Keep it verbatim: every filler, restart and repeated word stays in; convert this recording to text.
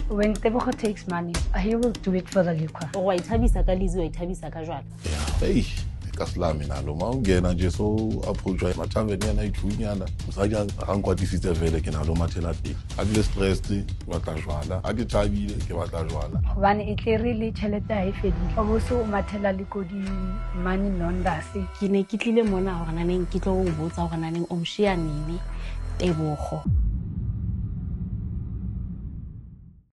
When Tebogo takes money, he will do it for the liquor. O wa ithabisa ka lizi wa ithabisa ka jwala. Hey, ka slami nalo ma ungena nje so approach mathaveni yana ithunyana. Usaya angikwatisitse vele ke nalo mathela teng. A di stressed wa tla jwala, a di thabile ke batla jwala. Hobane e tle really tšhelete ha e fedile. O bo so o mathela le kodi money launders. Ke ne ke tlile mona hore naneng ke tlo o botsa hore naneng o mshia Nini Tebogo.